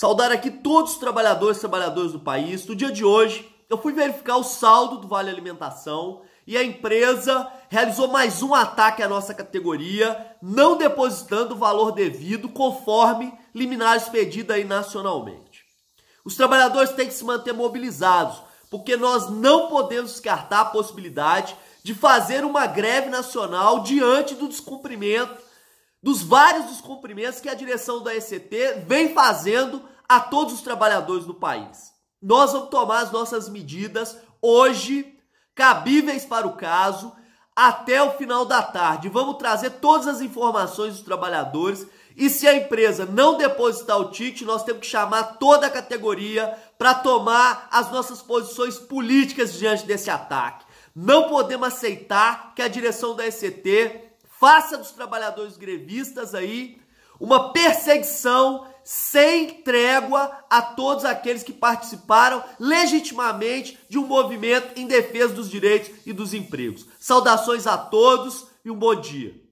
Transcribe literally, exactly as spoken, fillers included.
Saudar aqui todos os trabalhadores e trabalhadoras do país. No dia de hoje, eu fui verificar o saldo do Vale Alimentação e a empresa realizou mais um ataque à nossa categoria, não depositando o valor devido conforme liminar expedida aí nacionalmente. Os trabalhadores têm que se manter mobilizados, porque nós não podemos descartar a possibilidade de fazer uma greve nacional diante do descumprimento, dos vários descumprimentos que a direção da E C T vem fazendo a todos os trabalhadores do país. Nós vamos tomar as nossas medidas hoje, cabíveis para o caso, até o final da tarde. Vamos trazer todas as informações dos trabalhadores e se a empresa não depositar o ticket, nós temos que chamar toda a categoria para tomar as nossas posições políticas diante desse ataque. Não podemos aceitar que a direção da E C T faça dos trabalhadores grevistas aí uma perseguição sem trégua a todos aqueles que participaram legitimamente de um movimento em defesa dos direitos e dos empregos. Saudações a todos e um bom dia.